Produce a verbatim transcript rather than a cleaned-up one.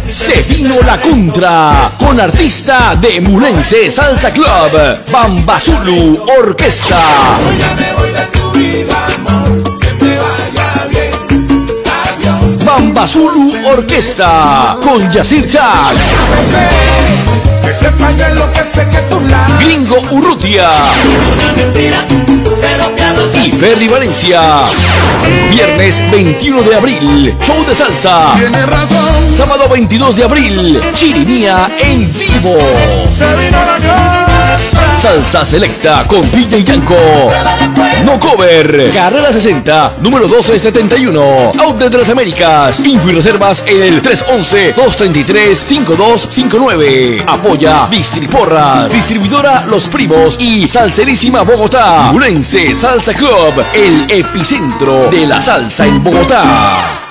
Se vino la contra con artista de Mulense Salsa Club, Bamba Zulu Orquesta. Bamba Zulu Orquesta con Yacir Sax, Gringo Urrutia y Ferry Valencia. Viernes veintiuno de abril, show de salsa. Sábado veintidós de abril, Chirimía en vivo. Salsa selecta con D J Yanko. No cover. Carrera sesenta, número doce setenta y uno. Outlet de las Américas. Info y reservas en el tres once, dos treinta y tres, cincuenta y dos cincuenta y nueve. Apoya Bistriporras, distribuidora Los Primos y Salserísima Bogotá. Mulense Salsa Club, el epicentro de la salsa en Bogotá.